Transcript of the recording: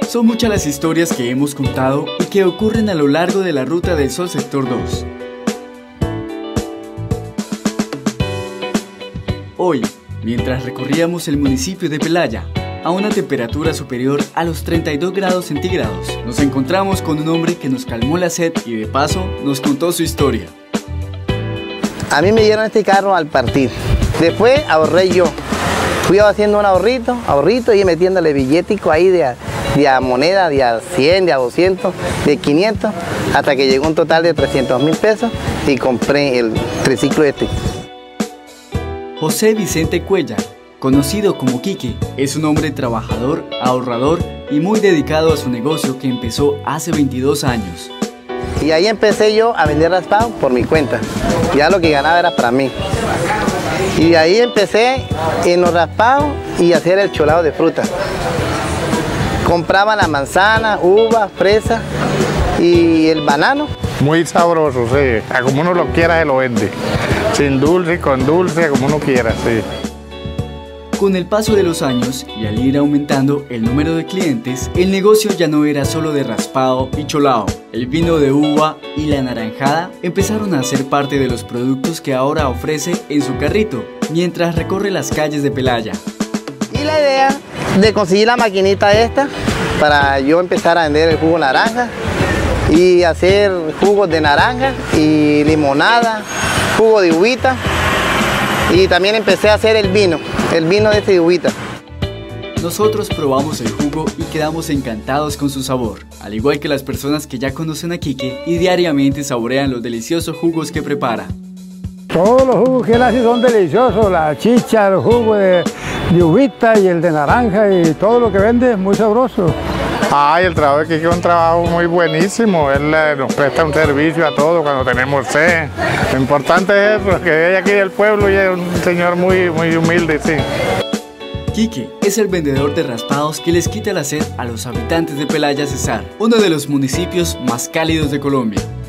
Son muchas las historias que hemos contado y que ocurren a lo largo de la Ruta del Sol Sector 2. Hoy, mientras recorríamos el municipio de Pelaya, a una temperatura superior a los 32 grados centígrados, nos encontramos con un hombre que nos calmó la sed y de paso nos contó su historia. A mí me dieron este carro al partir. Después ahorré yo. Fui haciendo un ahorrito y metiéndole billetico ahí de a moneda, de a 100, de a 200, de 500, hasta que llegó un total de 300.000 pesos y compré el triciclo este. José Vicente Cuellar, conocido como Quique, es un hombre trabajador, ahorrador y muy dedicado a su negocio que empezó hace 22 años. Y ahí empecé yo a vender raspado por mi cuenta. Ya lo que ganaba era para mí. Y de ahí empecé en los raspados y hacer el cholado de fruta. Compraba la manzana, uva, fresa y el banano. Muy sabroso, sí. A como uno lo quiera se lo vende. Sin dulce, con dulce, como uno quiera, sí. Con el paso de los años y al ir aumentando el número de clientes, el negocio ya no era solo de raspado y cholado. El vino de uva y la naranjada empezaron a ser parte de los productos que ahora ofrece en su carrito, mientras recorre las calles de Pelaya. Y la idea de conseguir la maquinita esta, para yo empezar a vender el jugo naranja y hacer jugos de naranja y limonada, jugo de uvita. Y también empecé a hacer el vino de este uvita. Nosotros probamos el jugo y quedamos encantados con su sabor, al igual que las personas que ya conocen a Quique y diariamente saborean los deliciosos jugos que prepara. Todos los jugos que él hace son deliciosos, la chicha, el jugo de uvita y el de naranja y todo lo que vende es muy sabroso. Ay, el trabajo de Quique es un trabajo muy buenísimo. Él nos presta un servicio a todos cuando tenemos sed. Lo importante es eso, que es aquí del pueblo y es un señor muy humilde, sí. Quique es el vendedor de raspados que les quita la sed a los habitantes de Pelaya Cesar, uno de los municipios más cálidos de Colombia.